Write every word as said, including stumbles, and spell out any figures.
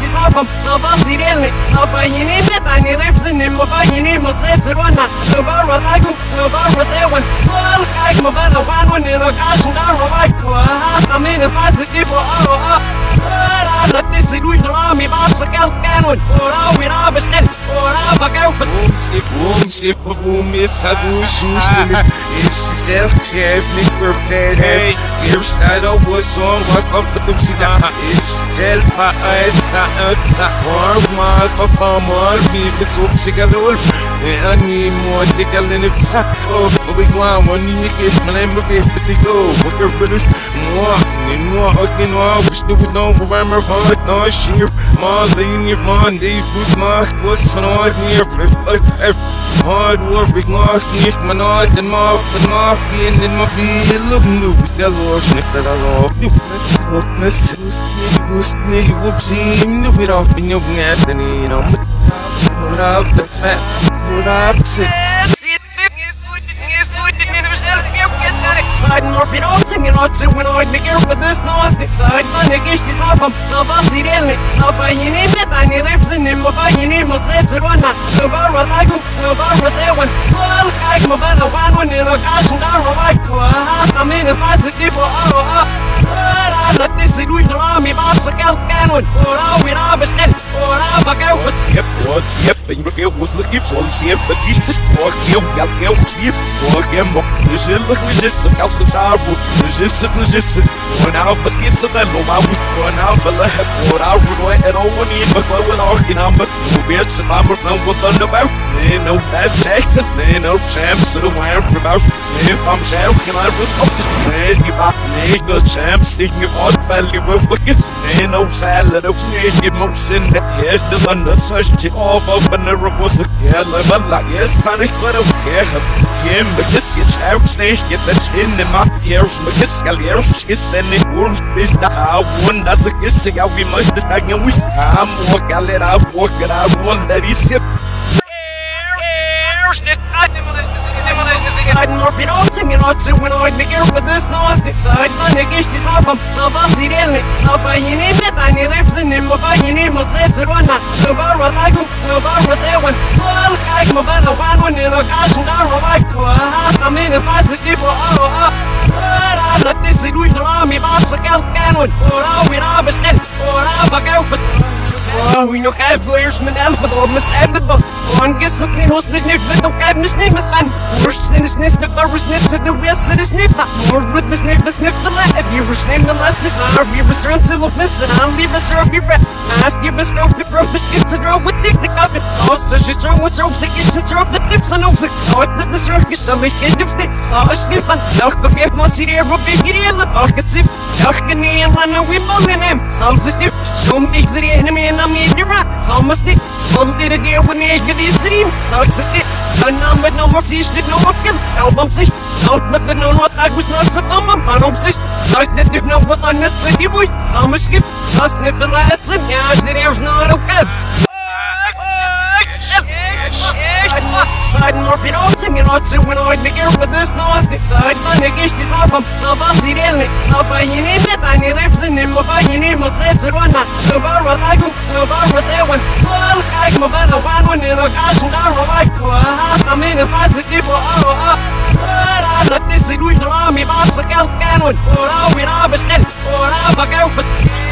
صابم صابم زيريلي صابيني بتاني لبسني مبيني مصيت وانا صبر طايفو صبر تيوان صال كايك مبانا وان ونلقاش نار ووايك وها أمين فاسس تيبو أو أو لا تسيدوش درامي بابسك القانون ورا ويرا بشتن ورا بقاو بس Boom, shit, boom, it's as we shoot me. It's she said, she had me prepared. Hey, here's that over song, what up for them, she got. It's gel, my eyes, I answer. One mark of a more people talk together. I need more dicker than if it's up. Oh, we want one in the case, my name will be able to go. What your brothers, more, and more, hugging, more, we still don't remember hard, no sheer. More than your Monday, food mark was not near. Hard work, big mark, nicht man hat den Mark, den Mark, gehen in my feel, look, du bist der Losch, nicht der Loch, du bist der Loch, du bist nicht, du bist nicht, du bist nicht, du bist auch in your net, and you know, put up the fat, put up the side more bit all singing out to when I make it with this noise side my niggas is up I'm so busy really so by you need it I need lives in him by you need my sets and one so bar what I go so bar what I want so I come about a one when it gosh and I like I'm in a fast people oh oh let this do it around me box a gal cannon or I will have a stand or I back out was skip what's skip and you feel was the keeps on skip but you just walk you got you sleep walk him up you should look just some else the child was just just when I was get so that no I was going out for the head what I would wait at all when you but when I in I'm but bitch I'm from what on about they know that Jackson they know champs so the wire about if I'm shouting I will off the place you back me the champs thinking of all value will wickets they know salad of snake give most in the here's the one that search it all up and never was a girl but like yes Sonic so I don't care him but this is out snake get that in the map here but this gal here is sending words is the one that's a kissing out we must the tag and we I'm walk a let out walk it out one that is it side more bit all singing out to when I make it with this noise side my niggas is up I'm so busy really so by you need it I need lives in him by you need my sets and one so bar what I go so bar what I want so I come about a one when it gosh and I like I'm in a fast people oh oh let this do it around me box a gal cannon or I will have a stand or I back out for Oh, we know have players من قلب ضرب مسقابل وانجز اثنين وسط نفذ وقاب مش نفس بان ورش سنش نسنك ضربش نفسد ويس سنش نفع مربط مش نفس نفع لا ابي رش نيم نلاسش نعربي بس رنسل وفنسن علي بس ربي رap ناستي بس روب بروب مش كنت تروب وديك نكابت صوص شي تروب وتروب سكيش تروب نتبس نوبسك صوت نتنس روح قشتمي كندف ستيك صاش نفن لوخ بفيف مصيري روبي جريلا طاق تسيب لوخ قني يلا نوي بولنام صالز نف شوم اكزري هنمي نامي ديرات صالمس نف صال دي دي وني قدي سريم صاكس دي سنام with no more fish did no more kill album sich صوت مثل نون وطاق وش ناس الضمم بانوم sich صاش ندف نو وطان نتسدي بوي صامش كيف صاص نفل لا اتسن ياش دي وش نار وكاب side more bit all singing out to when I make it with this noise side my niggas is up I'm so busy really so by you need it I need lives in him by you need my sets and one so bar what I go so bar what I want so I come about a one when it gosh and I like I'm in a fast people oh oh let this do it around me box a gal cannon or I will have a stand or I back out